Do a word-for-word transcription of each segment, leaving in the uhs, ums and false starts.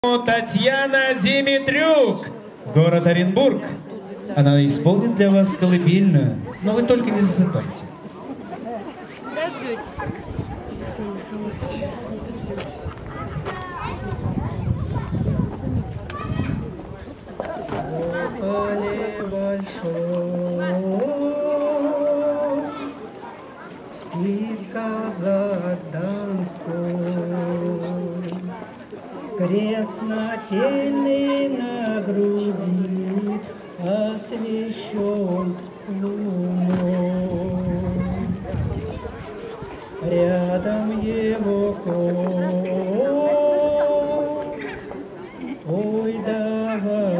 Татьяна Димитрюк, город Оренбург. Она исполнит для вас колыбельную, но вы только не засыпайте. Дождетесь. Поле большое, спит казак Донской, крест нательный на груди освещен луной. Рядом его конь, ой да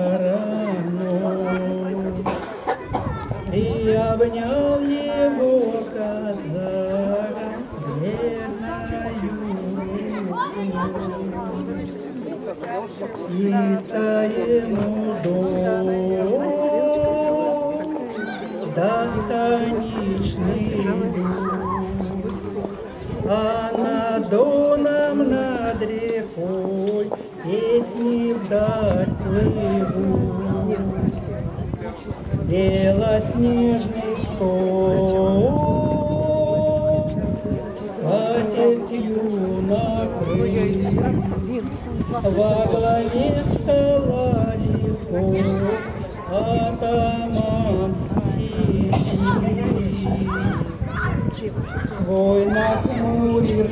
вороной, приобнял его казак бледною рукой. Снится ему дом, да станичный дом, а над доном, над рекой песни вдаль плывут. Белоснежный стол скатертью накрыт, во главе стола лихой атаман сидит. Свой нахмурив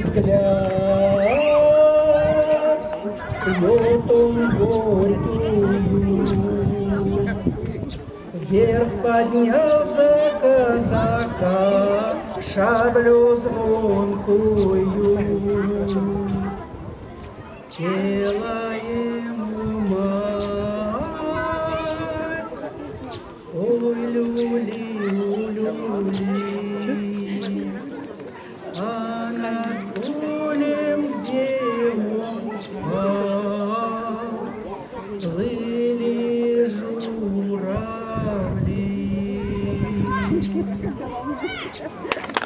взгляд, пьет он горькую. Вверх поднял за казака шаблю звонкую. Пела ему мать, ой, люли, люли. А над полем, где он спал, плыли журавли.